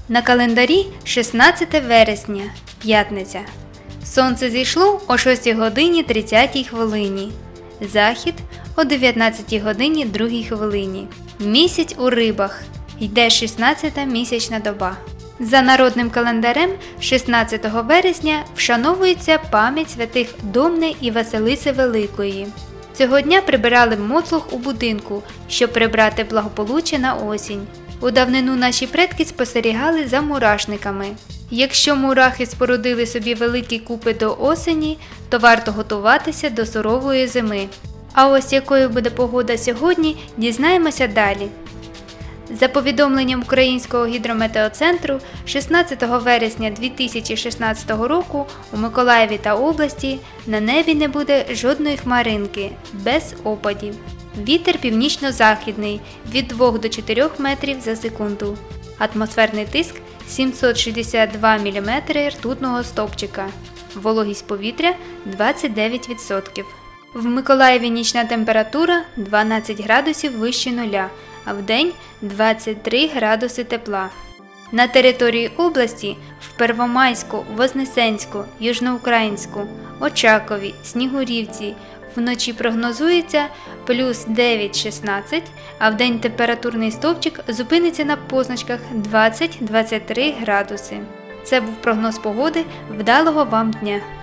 На календарі 16 вересня, п'ятниця. Сонце зійшло о 6 годині 30 хвилині. Захід о 19 годині 2 хвилині. Місяць у рибах. Йде 16-та місячна доба. За народним календарем 16 вересня вшановується пам'ять святих Домни і Василиси Великої. Цього дня прибирали мотлох у будинку, щоб прибрати благополуччя на осінь. У давнину наші предки спостерігали за мурашниками. Якщо мурахи спорудили собі великі купи до осені, то варто готуватися до сурової зими. А ось якою буде погода сьогодні, дізнаємося далі. За повідомленням Українського гідрометеоцентру, 16 вересня 2016 року у Миколаєві та області на небі не буде жодної хмаринки, без опадів. Вітер північно-західний від 2 до 4 метрів за секунду. Атмосферний тиск 762 мм ртутного стовпчика. Вологість повітря 29%. В Миколаєві нічна температура 12 градусів вище нуля, а вдень 23 градуси тепла. На території області в Первомайську, Вознесенську, Южноукраїнську, Очакові, Снігурівці вночі прогнозується плюс 9-16, а вдень температурний стовпчик зупиниться на позначках 20-23 градуси. Це був прогноз погоди. Вдалого вам дня!